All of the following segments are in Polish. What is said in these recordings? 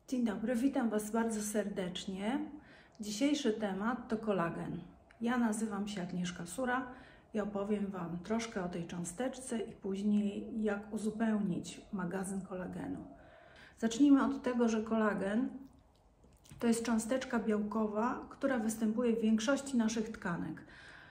Dzień dobry, witam Was bardzo serdecznie. Dzisiejszy temat to kolagen. Ja nazywam się Agnieszka Sura i opowiem Wam troszkę o tej cząsteczce i później jak uzupełnić magazyn kolagenu. Zacznijmy od tego, że kolagen to jest cząsteczka białkowa, która występuje w większości naszych tkanek.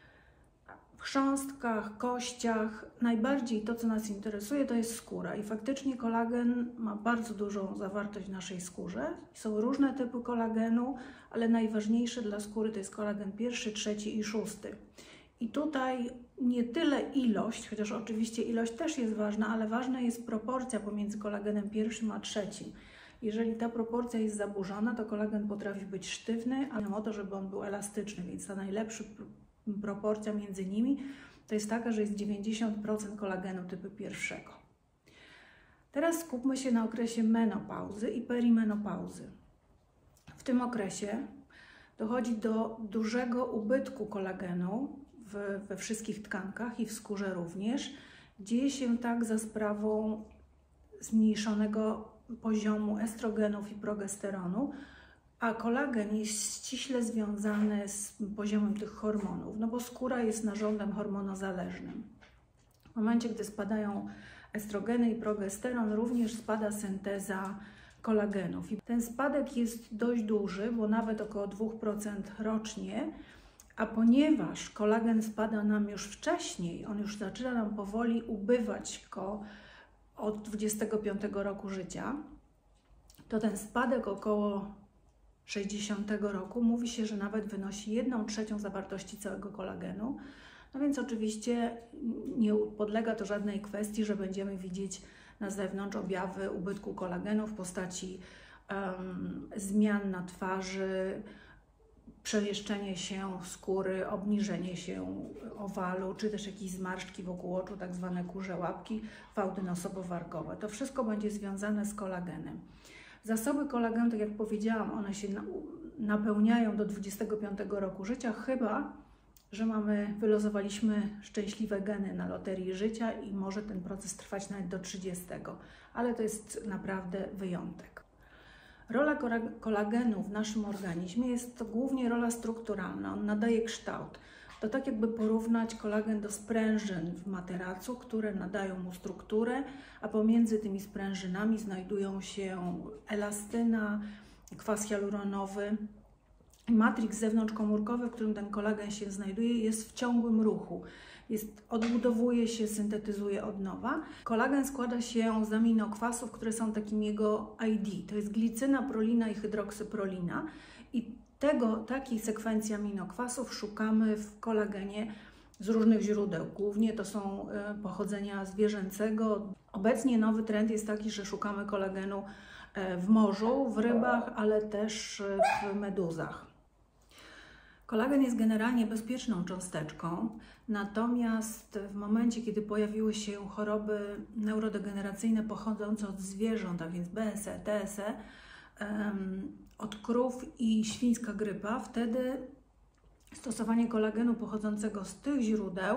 W chrząstkach, kościach, najbardziej to, co nas interesuje, to jest skóra i faktycznie kolagen ma bardzo dużą zawartość w naszej skórze. Są różne typy kolagenu, ale najważniejszy dla skóry to jest kolagen pierwszy, trzeci i szósty. I tutaj nie tyle ilość, chociaż oczywiście ilość też jest ważna, ale ważna jest proporcja pomiędzy kolagenem pierwszym a trzecim. Jeżeli ta proporcja jest zaburzona, to kolagen potrafi być sztywny, ale o to, żeby on był elastyczny, więc ta najlepsza proporcja między nimi to jest taka, że jest 90% kolagenu typu pierwszego. Teraz skupmy się na okresie menopauzy i perimenopauzy. W tym okresie dochodzi do dużego ubytku kolagenu we wszystkich tkankach i w skórze również. Dzieje się tak za sprawą zmniejszonego poziomu estrogenów i progesteronu, a kolagen jest ściśle związany z poziomem tych hormonów, no bo skóra jest narządem hormonozależnym. W momencie, gdy spadają estrogeny i progesteron, również spada synteza kolagenów. I ten spadek jest dość duży, bo nawet około 2% rocznie, a ponieważ kolagen spada nam już wcześniej, on już zaczyna nam powoli ubywać go od 25 roku życia, to ten spadek około 60 roku mówi się, że nawet wynosi 1/3 zawartości całego kolagenu. No więc oczywiście nie podlega to żadnej kwestii, że będziemy widzieć na zewnątrz objawy ubytku kolagenu w postaci zmian na twarzy, przemieszczenie się skóry, obniżenie się owalu, czy też jakieś zmarszczki wokół oczu, tak zwane kurze łapki, fałdy nosowo-wargowe. To wszystko będzie związane z kolagenem. Zasoby kolagenu, tak jak powiedziałam, one się napełniają do 25 roku życia, chyba że wylosowaliśmy szczęśliwe geny na loterii życia i może ten proces trwać nawet do 30, ale to jest naprawdę wyjątek. Rola kolagenu w naszym organizmie jest to głównie rola strukturalna, on nadaje kształt. To tak jakby porównać kolagen do sprężyn w materacu, które nadają mu strukturę, a pomiędzy tymi sprężynami znajdują się elastyna, kwas hialuronowy. Matrix zewnątrzkomórkowy, w którym ten kolagen się znajduje, jest w ciągłym ruchu. Odbudowuje się, syntetyzuje od nowa. Kolagen składa się z aminokwasów, które są takim jego ID. To jest glicyna, prolina i hydroksyprolina. I takiej sekwencji aminokwasów szukamy w kolagenie z różnych źródeł. Głównie to są pochodzenia zwierzęcego. Obecnie nowy trend jest taki, że szukamy kolagenu w morzu, w rybach, ale też w meduzach. Kolagen jest generalnie bezpieczną cząsteczką, natomiast w momencie, kiedy pojawiły się choroby neurodegeneracyjne pochodzące od zwierząt, a więc BSE, TSE, od krów i świńska grypa, wtedy stosowanie kolagenu pochodzącego z tych źródeł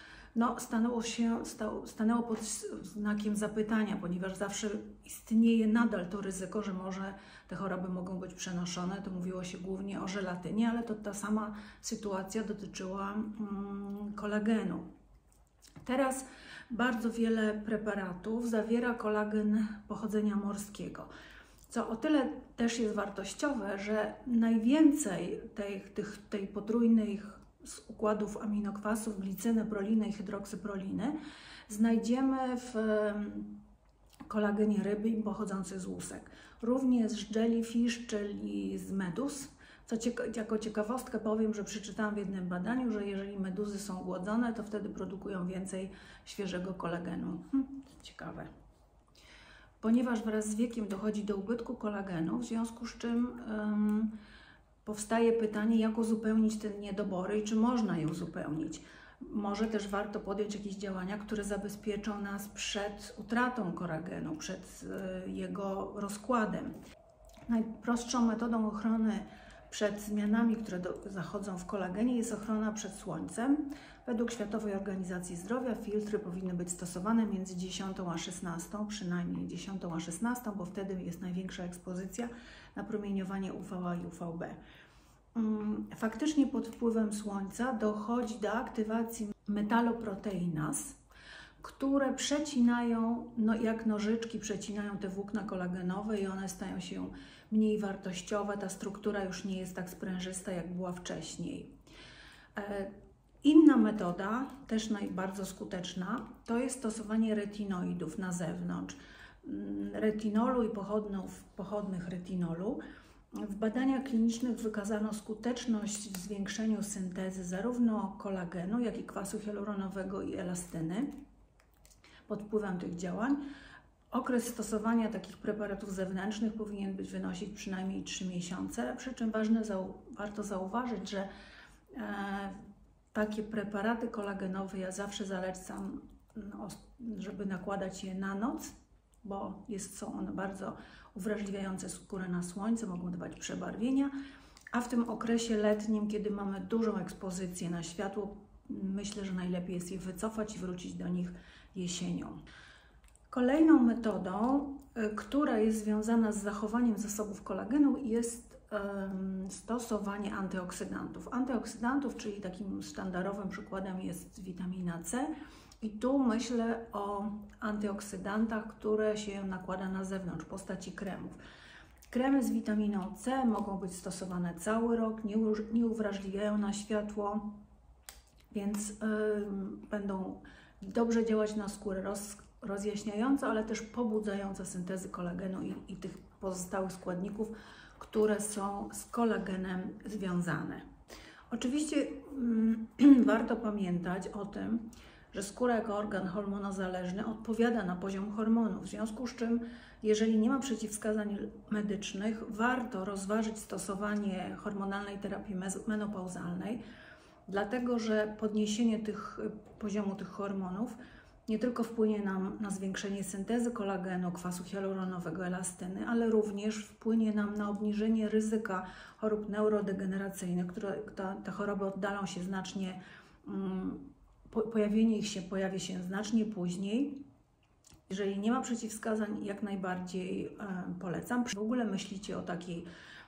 stanęło pod znakiem zapytania, ponieważ zawsze istnieje nadal to ryzyko, że może te choroby mogą być przenoszone. To mówiło się głównie o żelatynie, ale to ta sama sytuacja dotyczyła kolagenu. Teraz bardzo wiele preparatów zawiera kolagen pochodzenia morskiego, co o tyle też jest wartościowe, że najwięcej tej potrójnych z układów aminokwasów, glicyny, proliny i hydroksyproliny znajdziemy w kolagenie ryby pochodzących z łusek. Również z jellyfish, czyli z meduz. Jako ciekawostkę powiem, że przeczytałam w jednym badaniu, że jeżeli meduzy są głodzone, to wtedy produkują więcej świeżego kolagenu. Ciekawe. Ponieważ wraz z wiekiem dochodzi do ubytku kolagenu, w związku z czym powstaje pytanie, jak uzupełnić te niedobory i czy można je uzupełnić. Może też warto podjąć jakieś działania, które zabezpieczą nas przed utratą kolagenu, przed jego rozkładem. Najprostszą metodą ochrony przed zmianami, które zachodzą w kolagenie, jest ochrona przed słońcem. Według Światowej Organizacji Zdrowia filtry powinny być stosowane między 10 a 16, przynajmniej 10 a 16, bo wtedy jest największa ekspozycja na promieniowanie UVA i UVB. Faktycznie pod wpływem słońca dochodzi do aktywacji metaloproteinas, które przecinają, jak nożyczki, przecinają te włókna kolagenowe i one stają się mniej wartościowe. Ta struktura już nie jest tak sprężysta, jak była wcześniej. Inna metoda, też bardzo skuteczna, to jest stosowanie retinoidów na zewnątrz. Retinolu i pochodnych retinolu. W badaniach klinicznych wykazano skuteczność w zwiększeniu syntezy zarówno kolagenu, jak i kwasu hialuronowego i elastyny pod wpływem tych działań. Okres stosowania takich preparatów zewnętrznych powinien wynosić przynajmniej 3 miesiące, przy czym warto zauważyć, że takie preparaty kolagenowe ja zawsze zalecam, żeby nakładać je na noc, bo są one bardzo uwrażliwiające skórę na słońce, mogą dawać przebarwienia, a w tym okresie letnim, kiedy mamy dużą ekspozycję na światło, myślę, że najlepiej jest je wycofać i wrócić do nich jesienią. Kolejną metodą, która jest związana z zachowaniem zasobów kolagenu, jest stosowanie antyoksydantów. Antyoksydantów, czyli takim sztandarowym przykładem jest witamina C. I tu myślę o antyoksydantach, które się nakłada na zewnątrz w postaci kremów. Kremy z witaminą C mogą być stosowane cały rok, nie uwrażliwiają na światło, więc będą dobrze działać na skórę, rozjaśniająco, ale też pobudzająco syntezy kolagenu i tych pozostałych składników, które są z kolagenem związane. Oczywiście warto pamiętać o tym, że skóra jako organ hormonozależny odpowiada na poziom hormonów, w związku z czym, jeżeli nie ma przeciwwskazań medycznych, warto rozważyć stosowanie hormonalnej terapii menopauzalnej, dlatego że podniesienie poziomu tych hormonów nie tylko wpłynie nam na zwiększenie syntezy kolagenu, kwasu hialuronowego, elastyny, ale również wpłynie nam na obniżenie ryzyka chorób neurodegeneracyjnych, te choroby oddalą się znacznie, pojawienie ich pojawi się znacznie później. Jeżeli nie ma przeciwwskazań, jak najbardziej polecam. W ogóle myślicie o takiej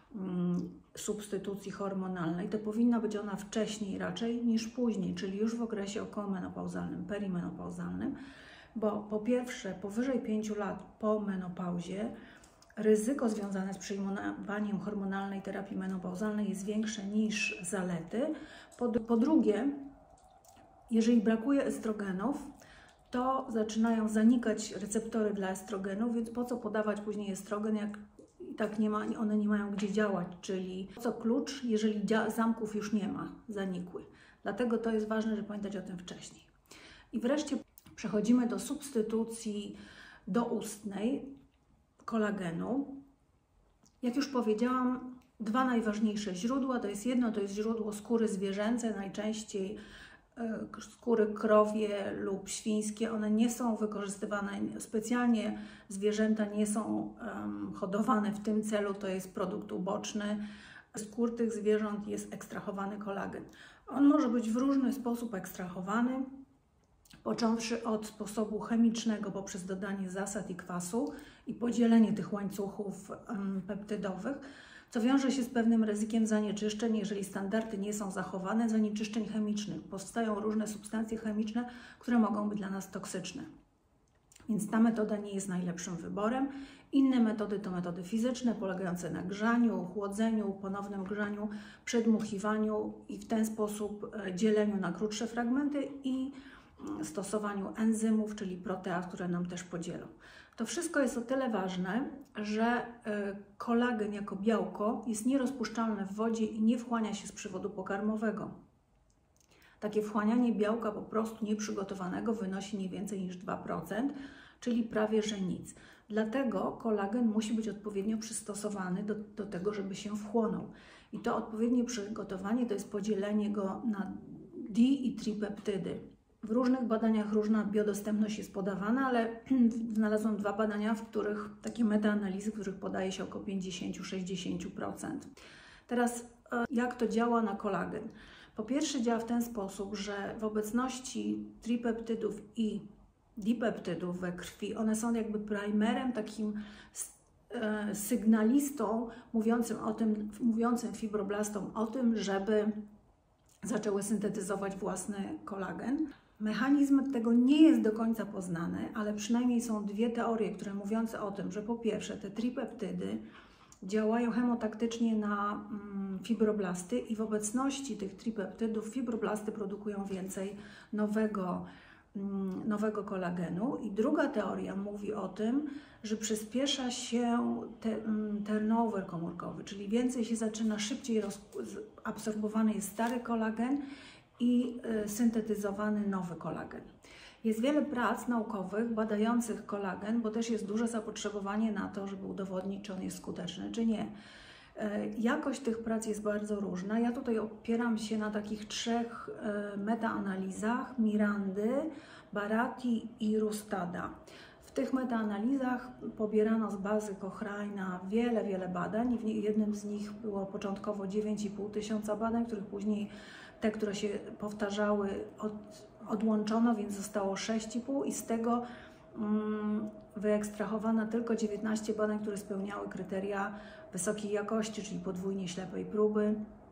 substytucji hormonalnej, to powinna być ona wcześniej raczej niż później, czyli już w okresie okołomenopauzalnym, perimenopauzalnym, bo po pierwsze powyżej 5 lat po menopauzie ryzyko związane z przyjmowaniem hormonalnej terapii menopauzalnej jest większe niż zalety. Po drugie, jeżeli brakuje estrogenów, to zaczynają zanikać receptory dla estrogenu, więc po co podawać później estrogen, jak i tak one nie mają gdzie działać, czyli po co klucz, jeżeli zamków już nie ma, zanikły. Dlatego to jest ważne, żeby pamiętać o tym wcześniej. I wreszcie przechodzimy do substytucji doustnej kolagenu. Jak już powiedziałam, dwa najważniejsze źródła, to jest źródło skóry zwierzęcej, najczęściej skóry krowie lub świńskie. One nie są wykorzystywane specjalnie, zwierzęta nie są hodowane w tym celu, to jest produkt uboczny. Z skór tych zwierząt jest ekstrahowany kolagen. On może być w różny sposób ekstrahowany, począwszy od sposobu chemicznego poprzez dodanie zasad i kwasu i podzielenie tych łańcuchów peptydowych, co wiąże się z pewnym ryzykiem zanieczyszczeń, jeżeli standardy nie są zachowane, zanieczyszczeń chemicznych. Powstają różne substancje chemiczne, które mogą być dla nas toksyczne. Więc ta metoda nie jest najlepszym wyborem. Inne metody to metody fizyczne, polegające na grzaniu, chłodzeniu, ponownym grzaniu, przedmuchiwaniu i w ten sposób dzieleniu na krótsze fragmenty i stosowaniu enzymów, czyli proteaz, które nam też podzielą. To wszystko jest o tyle ważne, że kolagen jako białko jest nierozpuszczalne w wodzie i nie wchłania się z przewodu pokarmowego. Takie wchłanianie białka po prostu nieprzygotowanego wynosi nie więcej niż 2%, czyli prawie że nic. Dlatego kolagen musi być odpowiednio przystosowany do tego, żeby się wchłonął. I to odpowiednie przygotowanie to jest podzielenie go na di- i tripeptydy. W różnych badaniach różna biodostępność jest podawana, ale znalazłam dwa badania, w których takie metaanalizy, w których podaje się około 50-60%. Teraz jak to działa na kolagen. Po pierwsze działa w ten sposób, że w obecności tripeptydów i dipeptydów we krwi, one są jakby primerem, takim sygnalistą mówiącym fibroblastom o tym, żeby zaczęły syntetyzować własny kolagen. Mechanizm tego nie jest do końca poznany, ale przynajmniej są dwie teorie, które mówiące o tym, że po pierwsze te tripeptydy działają chemotaktycznie na fibroblasty i w obecności tych tripeptydów fibroblasty produkują więcej nowego kolagenu. I druga teoria mówi o tym, że przyspiesza się turnover komórkowy, czyli więcej się zaczyna, szybciej absorbowany jest stary kolagen i syntetyzowany nowy kolagen. Jest wiele prac naukowych badających kolagen, bo też jest duże zapotrzebowanie na to, żeby udowodnić, czy on jest skuteczny, czy nie. Jakość tych prac jest bardzo różna. Ja tutaj opieram się na takich trzech metaanalizach Mirandy, Baratti i Rustada. W tych metaanalizach pobierano z bazy Cochrane'a wiele badań. W jednym z nich było początkowo 9,5 tysiąca badań, których później te, które się powtarzały, odłączono, więc zostało 6,5 i z tego wyekstrahowano tylko 19 badań, które spełniały kryteria wysokiej jakości, czyli podwójnie ślepej próby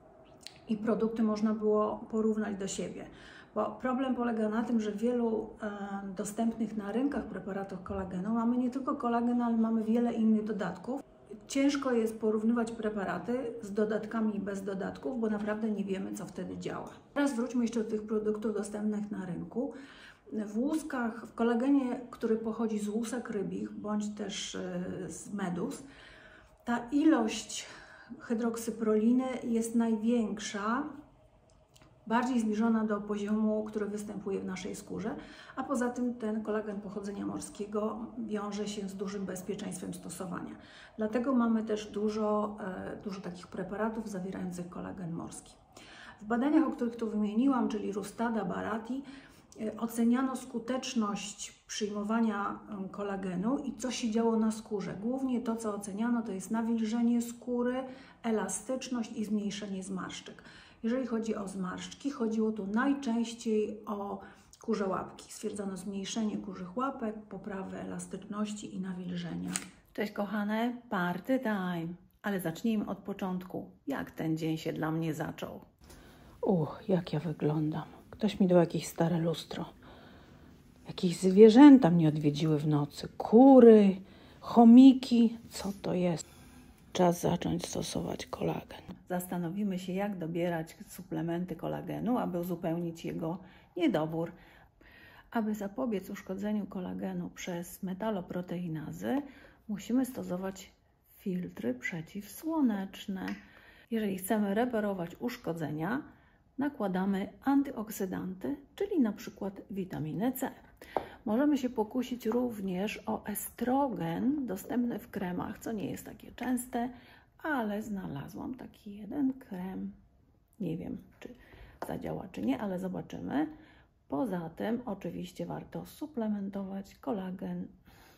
i produkty można było porównać do siebie. Bo problem polega na tym, że w wielu dostępnych na rynkach preparatach kolagenu mamy nie tylko kolagen, ale mamy wiele innych dodatków. Ciężko jest porównywać preparaty z dodatkami i bez dodatków, bo naprawdę nie wiemy, co wtedy działa. Teraz wróćmy jeszcze do tych produktów dostępnych na rynku. W łuskach, w kolagenie, który pochodzi z łusek rybich, bądź też z medus, ta ilość hydroksyproliny jest największa, bardziej zbliżona do poziomu, który występuje w naszej skórze, a poza tym ten kolagen pochodzenia morskiego wiąże się z dużym bezpieczeństwem stosowania. Dlatego mamy też dużo takich preparatów zawierających kolagen morski. W badaniach, o których tu wymieniłam, czyli Rustada, Baratti, oceniano skuteczność przyjmowania kolagenu i co się działo na skórze. Głównie to, co oceniano, to jest nawilżenie skóry, elastyczność i zmniejszenie zmarszczek. Jeżeli chodzi o zmarszczki, chodziło tu najczęściej o kurze łapki. Stwierdzono zmniejszenie kurzych łapek, poprawę elastyczności i nawilżenia. Cześć kochane, party time! Ale zacznijmy od początku. Jak ten dzień się dla mnie zaczął? Jak ja wyglądam. Ktoś mi dał jakieś stare lustro. Jakieś zwierzęta mnie odwiedziły w nocy. Kury, chomiki. Co to jest? Czas zacząć stosować kolagen. Zastanowimy się, jak dobierać suplementy kolagenu, aby uzupełnić jego niedobór. Aby zapobiec uszkodzeniu kolagenu przez metaloproteinazy, musimy stosować filtry przeciwsłoneczne. Jeżeli chcemy reperować uszkodzenia, nakładamy antyoksydanty, czyli na przykład witaminę C. Możemy się pokusić również o estrogen dostępny w kremach, co nie jest takie częste, ale znalazłam taki jeden krem. Nie wiem, czy zadziała, czy nie, ale zobaczymy. Poza tym oczywiście warto suplementować kolagen.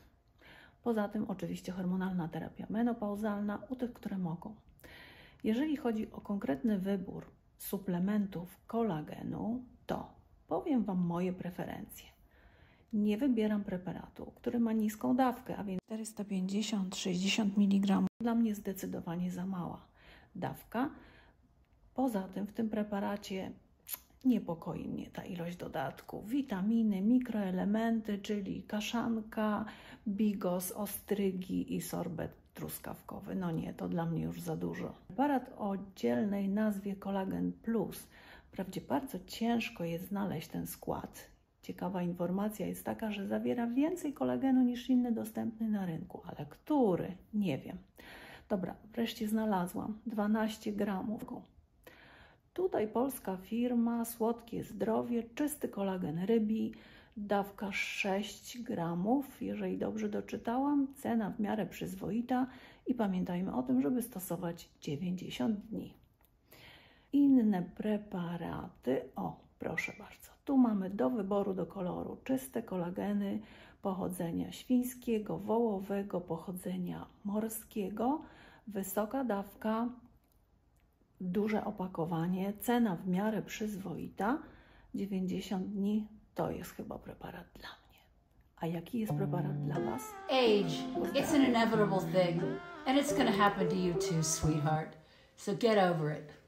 Poza tym oczywiście hormonalna terapia menopauzalna u tych, które mogą. Jeżeli chodzi o konkretny wybór suplementów kolagenu, to powiem Wam moje preferencje. Nie wybieram preparatu, który ma niską dawkę, a więc 450-60 mg. Dla mnie zdecydowanie za mała dawka. Poza tym w tym preparacie niepokoi mnie ta ilość dodatków. Witaminy, mikroelementy, czyli kaszanka, bigos, ostrygi i sorbet truskawkowy. No nie, to dla mnie już za dużo. Preparat o oddzielnej nazwie Kolagen Plus. Wprawdzie bardzo ciężko jest znaleźć ten skład. Ciekawa informacja jest taka, że zawiera więcej kolagenu niż inny dostępny na rynku, ale który? Nie wiem. Dobra, wreszcie znalazłam 12 gramów. Tutaj polska firma, Słodkie Zdrowie, czysty kolagen rybi, dawka 6 gramów, jeżeli dobrze doczytałam, cena w miarę przyzwoita i pamiętajmy o tym, żeby stosować 90 dni. Inne preparaty, proszę bardzo, tu mamy do wyboru, do koloru czyste kolageny pochodzenia świńskiego, wołowego, pochodzenia morskiego, wysoka dawka duże opakowanie, cena w miarę przyzwoita. 90 dni to jest chyba preparat dla mnie. A jaki jest preparat dla Was? Age. It's an inevitable thing. And it's going to happen to you too, sweetheart. So get over it.